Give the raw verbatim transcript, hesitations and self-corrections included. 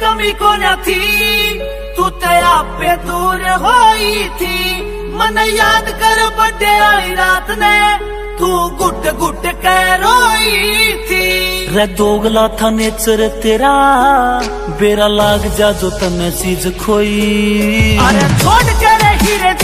कमी को न थी, तू ते आपे दूर होई थी। मन याद कर बर्थडे आई रात ने, तू गुट गुट कह रोई थी। रे दोगला था नेचर तेरा, बेरा लाग जा जो तने चीज खोई। अरे छोड़ के रे हीरे